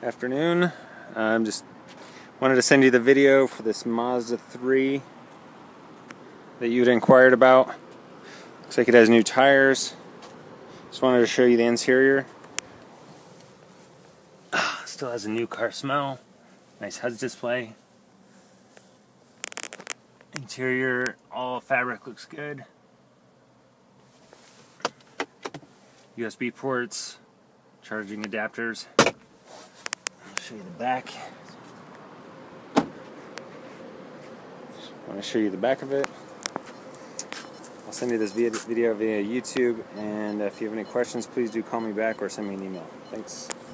Afternoon. Just wanted to send you the video for this Mazda 3 that you'd inquired about. Looks like it has new tires. Just wanted to show you the interior. Still has a new car smell. Nice HUD display. Interior, all fabric looks good. USB ports, charging adapters. I'll show you the back. Just want to show you the back of it. I'll send you this video via YouTube, and if you have any questions, please do call me back or send me an email. Thanks.